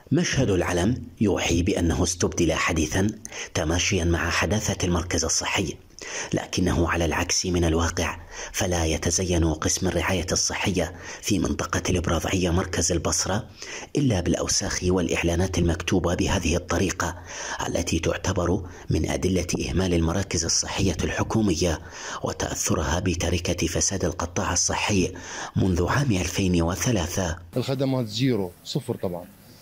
مشهد العلم يوحي بأنه استبدل حديثا تماشيا مع حداثة المركز الصحي، لكنه على العكس من الواقع، فلا يتزين قسم الرعاية الصحية في منطقة الإبراضعية مركز البصرة إلا بالأوساخ والإعلانات المكتوبة بهذه الطريقة، التي تعتبر من أدلة إهمال المراكز الصحية الحكومية وتأثرها بتركة فساد القطاع الصحي منذ عام 2003. الخدمات زيرو، صفر طبعا،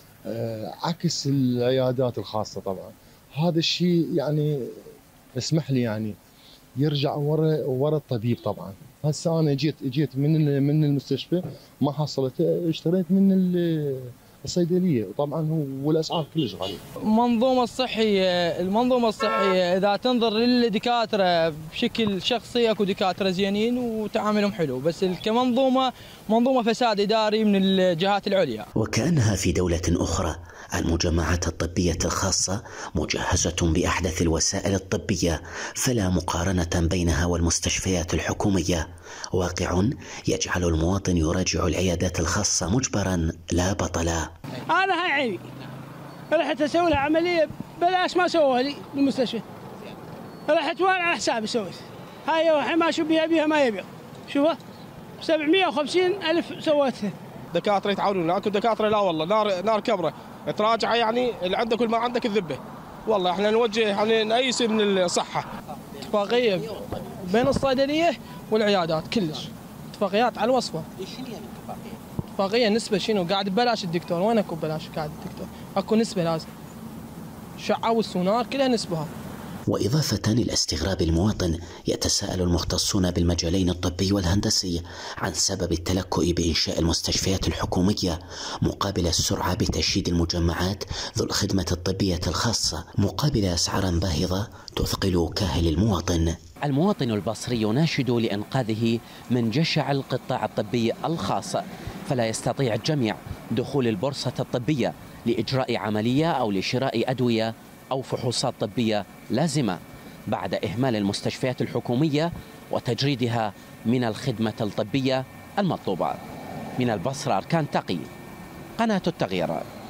عكس العيادات الخاصة طبعا. هذا الشيء يعني اسمح لي يعني يرجع ورا الطبيب طبعا. هسه انا جيت من المستشفى ما حصلت، اشتريت من الصيدليه، وطبعا هو والاسعار كلش غاليه. المنظومه الصحيه اذا تنظر للدكاتره بشكل شخصي، اكو دكاتره زينين وتعاملهم حلو، بس منظومه فساد اداري من الجهات العليا. وكأنها في دولة أخرى المجمعات الطبية الخاصة مجهزة بأحدث الوسائل الطبية، فلا مقارنة بينها والمستشفيات الحكومية، واقع يجعل المواطن يراجع العيادات الخاصة مجبرا لا بطلا. أنا هاي عيني رحت أسوي لها عملية بلاش ما سووها لي بالمستشفى، رحت وين على حسابي سويت هاي، الحين ما شو بيها ما يبيع، شوفها 750,000 سويتها. دكاترة يتعاونون، اكو دكاترة لا والله نار كبرة تراجع، يعني اللي عندك كل ما عندك الذبة. والله احنا نوجه يعني نأيس من الصحة. اتفاقية بين الصيدلية والعيادات كلش، اتفاقيات على الوصفة. شنو يعني اتفاقية نسبة شنو؟ قاعد ببلاش الدكتور، وين اكو ببلاش قاعد الدكتور؟ اكو نسبة لازم. الشعة والسونار كلها نسبها. وإضافة إلى استغراب المواطن، يتساءل المختصون بالمجالين الطبي والهندسي عن سبب التلكؤ بإنشاء المستشفيات الحكومية مقابل السرعة بتشييد المجمعات ذو الخدمة الطبية الخاصة، مقابل أسعار باهظة تثقل كاهل المواطن. المواطن البصري يناشد لإنقاذه من جشع القطاع الطبي الخاص، فلا يستطيع الجميع دخول البورصة الطبية لإجراء عملية أو لشراء أدوية أو فحوصات طبية لازمة بعد إهمال المستشفيات الحكومية وتجريدها من الخدمة الطبية المطلوبة. من البصرة أركان تقي، قناة التغيير.